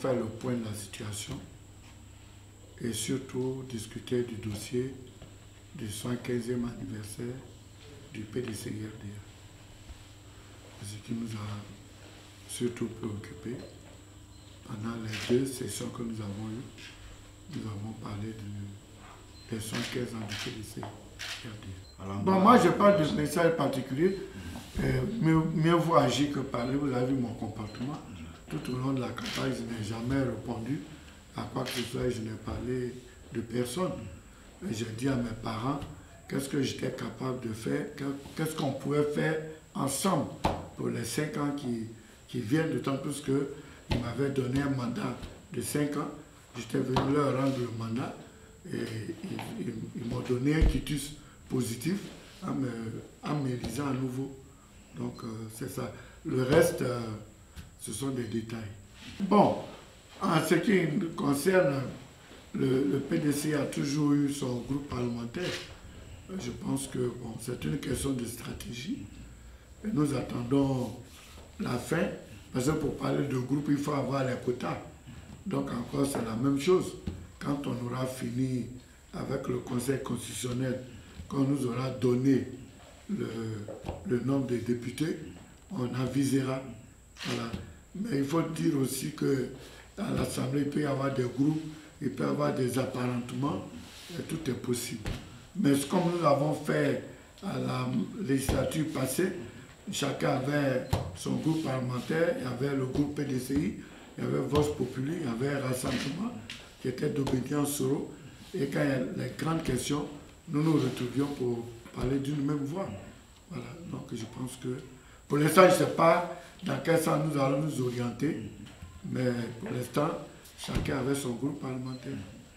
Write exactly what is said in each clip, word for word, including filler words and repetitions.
faire le point de la situation et surtout discuter du dossier du soixante-quinzième anniversaire du P D C I R D A. Ce qui nous a surtout préoccupé pendant les deux sessions que nous avons eues. Nous avons parlé de, des soixante-quinze ans du P D C I R D A. Bon, moi je parle de message particulier. Euh, mieux, mieux vaut agir que parler. Vous avez vu mon comportement. Tout au long de la campagne, je n'ai jamais répondu à quoi que ce soit. Je n'ai parlé de personne. J'ai dit à mes parents qu'est-ce que j'étais capable de faire, qu'est-ce qu'on pouvait faire ensemble pour les cinq ans qui, qui viennent, d'autant plus qu'ils m'avaient donné un mandat de cinq ans. J'étais venu leur rendre le mandat et ils, ils, ils m'ont donné un quitus positif en me, en m'élisant à nouveau. Donc euh, c'est ça. Le reste, euh, ce sont des détails. Bon, en ce qui concerne le, le P D C I a toujours eu son groupe parlementaire. Je pense que bon, c'est une question de stratégie. Et nous attendons la fin, parce que pour parler de groupe, il faut avoir les quotas. Donc encore, c'est la même chose. Quand on aura fini avec le Conseil constitutionnel, quand on nous aura donné le, le nombre de députés, on avisera. Voilà. Mais il faut dire aussi qu'à l'Assemblée, il peut y avoir des groupes, il peut y avoir des apparentements, et tout est possible. Mais comme nous l'avons fait à la législature passée, chacun avait son groupe parlementaire, il y avait le groupe P D C I, il y avait Vox Populi, il y avait un rassemblement qui était d'obédience Soro. Et quand il y a les grandes questions, nous nous retrouvions pour parler d'une même voix. Voilà, donc je pense que pour l'instant, je ne sais pas dans quel sens nous allons nous orienter, mais pour l'instant, chacun avait son groupe parlementaire.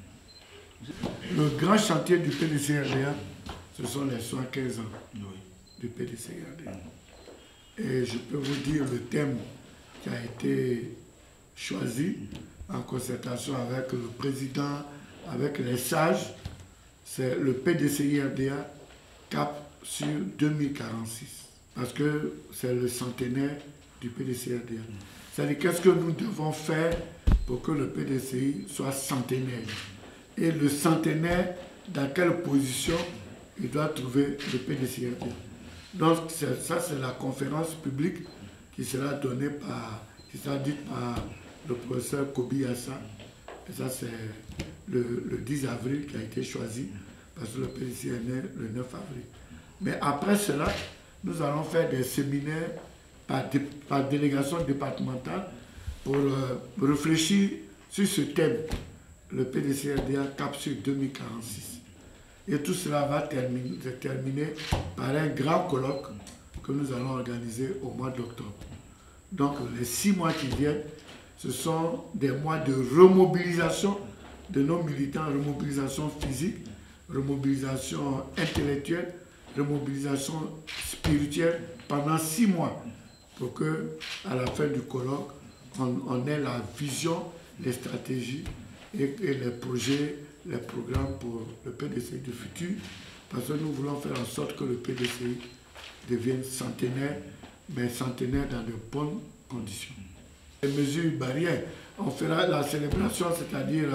Le grand chantier du P D C I R D A, ce sont les soixante-quinze ans du P D C I R D A. Et je peux vous dire le thème qui a été choisi en concertation avec le président, avec les sages, c'est le P D C I R D A cap sur deux mille quarante-six. Parce que c'est le centenaire du P D C I R D A. C'est-à-dire qu'est-ce que nous devons faire pour que le P D C I soit centenaire. Et le centenaire, dans quelle position il doit trouver le P D C I R D A. Donc ça, c'est la conférence publique qui sera donnée par, qui sera dite par le professeur Kobi Assa. Et ça, c'est le, le dix avril qui a été choisi, parce que le P D C I est né le neuf avril. Mais après cela, nous allons faire des séminaires par, dé, par délégation départementale pour euh, réfléchir sur ce thème, le P D C I R D A cap sur deux mille quarante-six. Et tout cela va terminer, terminer par un grand colloque que nous allons organiser au mois d'octobre. Donc les six mois qui viennent, ce sont des mois de remobilisation de nos militants, remobilisation physique, remobilisation intellectuelle, remobilisation spirituelle pendant six mois pour que, à la fin du colloque, on, on ait la vision, les stratégies et, et les projets, les programmes pour le P D C I du futur, parce que nous voulons faire en sorte que le P D C I devienne centenaire, mais centenaire dans de bonnes conditions. Les mesures barrières, on fera la célébration, c'est-à-dire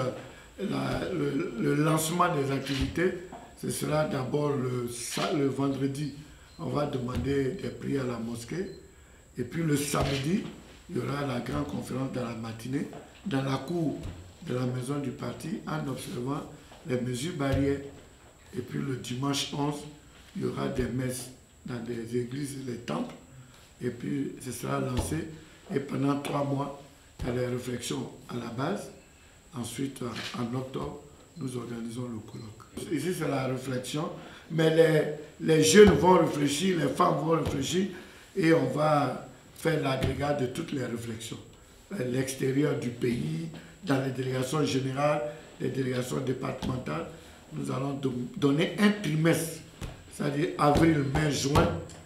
le, le lancement des activités. Ce sera d'abord le, le vendredi, on va demander des prières à la mosquée. Et puis le samedi, il y aura la grande conférence dans la matinée, dans la cour de la maison du parti, en observant les mesures barrières. Et puis le dimanche onze, il y aura des messes dans des églises et des temples. Et puis ce sera lancé. Et pendant trois mois, il y a les réflexions à la base. Ensuite, en octobre, nous organisons le colloque. Ici, c'est la réflexion, mais les, les jeunes vont réfléchir, les femmes vont réfléchir, et on va faire l'agrégat de toutes les réflexions. L'extérieur du pays, dans les délégations générales, les délégations départementales, nous allons donner un trimestre, c'est-à-dire avril, mai, juin,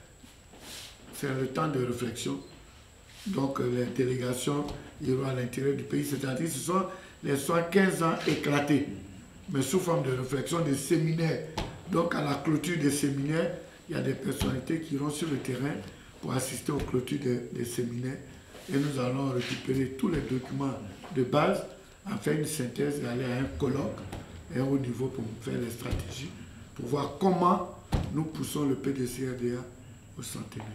c'est le temps de réflexion. Donc les délégations iront à l'intérieur du pays, c'est-à-dire ce sont les soixante-quinze ans éclatés, mais sous forme de réflexion, des séminaires. Donc à la clôture des séminaires, il y a des personnalités qui iront sur le terrain pour assister aux clôtures des, des séminaires et nous allons récupérer tous les documents de base, en faire une synthèse et aller à un colloque et au niveau pour faire les stratégies, pour voir comment nous poussons le P D C R D A au centenaire.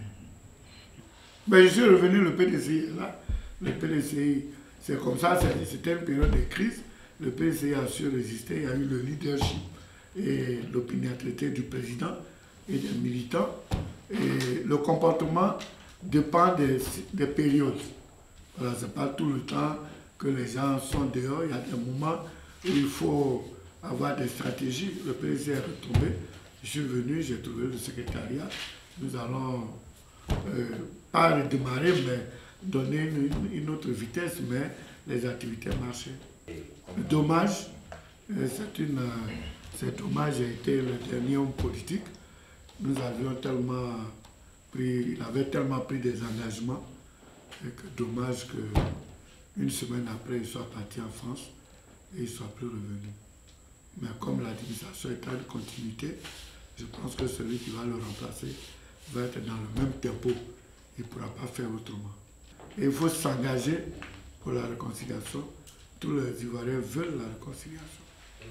Ben, je suis revenu, le P D C I est là. Le P D C I, c'est comme ça, c'était une période de crise. Le P D C I a su résister, il y a eu le leadership et l'opiniâtreté du président et des militants. Et le comportement dépend des, des périodes. Voilà, ce n'est pas tout le temps que les gens sont dehors. Il y a des moments où il faut avoir des stratégies. Le P D C I est retombé. Je suis venu, j'ai trouvé le secrétariat. Nous allons euh, pas redémarrer, mais donner une, une autre vitesse, mais les activités marchaient. Le dommage, euh, c'est une, euh, cet dommage a été le dernier homme politique. Nous avions tellement pris, il avait tellement pris des engagements, et que dommage qu'une semaine après, il soit parti en France et il ne soit plus revenu. Mais comme l'administration est en continuité, je pense que celui qui va le remplacer va être dans le même tempo. Il ne pourra pas faire autrement. Et il faut s'engager pour la réconciliation. Tous les Ivoiriens veulent la réconciliation.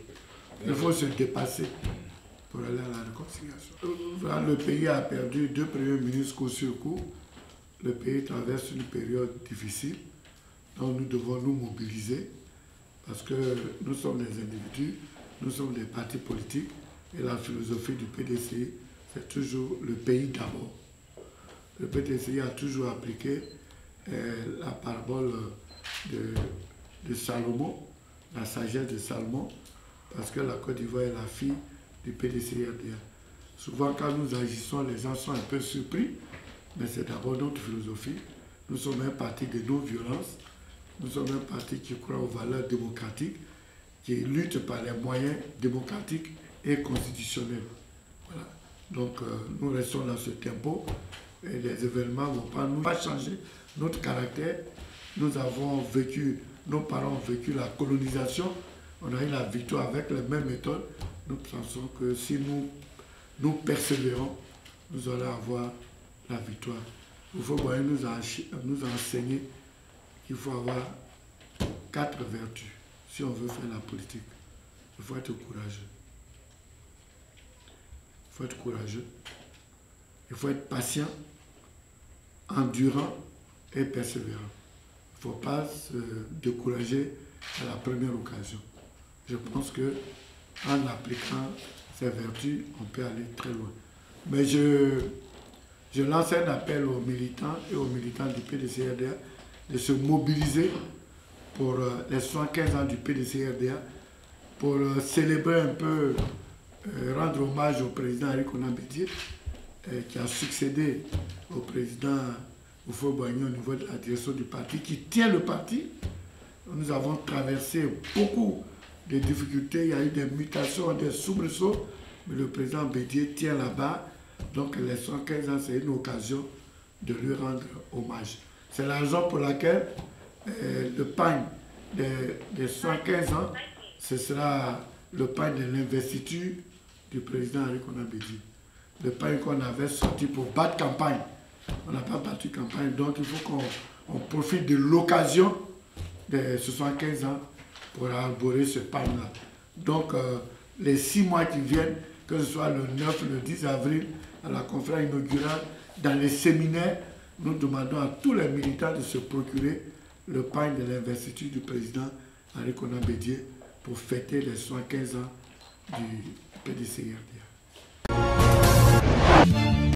Il faut se dépasser pour aller à la réconciliation. Le pays a perdu deux premiers ministres coup sur coup. Le pays traverse une période difficile. Donc nous devons nous mobiliser parce que nous sommes des individus, nous sommes des partis politiques et la philosophie du P D C I, c'est toujours le pays d'abord. Le P D C I a toujours appliqué euh, la parabole de, de Salomon, la sagesse de Salomon, parce que la Côte d'Ivoire est la fille du P D C I R D A. Souvent, quand nous agissons, les gens sont un peu surpris, mais c'est d'abord notre philosophie. Nous sommes un parti de non-violence, nous sommes un parti qui croit aux valeurs démocratiques, qui lutte par les moyens démocratiques et constitutionnels. Voilà. Donc, euh, nous restons dans ce tempo et les événements ne vont pas nous pas changer notre caractère. Nous avons vécu, nos parents ont vécu la colonisation, on a eu la victoire avec les mêmes méthodes. Nous pensons que si nous, nous persévérons, nous allons avoir la victoire. Il faut bien nous, nous enseigner qu'il faut avoir quatre vertus si on veut faire la politique. Il faut être courageux. Il faut être courageux. Il faut être patient, endurant et persévérant. Il ne faut pas se décourager à la première occasion. Je pense qu'en appliquant ces vertus, on peut aller très loin. Mais je, je lance un appel aux militants et aux militants du P D C R D A de se mobiliser pour les soixante-quinze ans du P D C R D A, pour célébrer un peu, euh, rendre hommage au président Arikona Bédié, euh, qui a succédé au président Houphouët-Boigny au niveau de la direction du parti, qui tient le parti. Nous avons traversé beaucoup de difficultés, il y a eu des mutations, des soubresauts, mais le président Bédié tient là-bas. Donc les soixante-quinze ans, c'est une occasion de lui rendre hommage. C'est la raison pour laquelle euh, le pain des, des soixante-quinze ans, ce sera le pain de l'investiture du président Arikona Bédié. Le pain qu'on avait sorti pour battre campagne. On n'a pas battu campagne, donc il faut qu'on profite de l'occasion de soixante-quinze ans pour arborer ce pain-là. Donc euh, les six mois qui viennent, que ce soit le neuf, le dix avril, à la conférence inaugurale, dans les séminaires, nous demandons à tous les militants de se procurer le pain de l'investiture du président Arikona Bédié pour fêter les soixante-quinze ans du P D C R D A.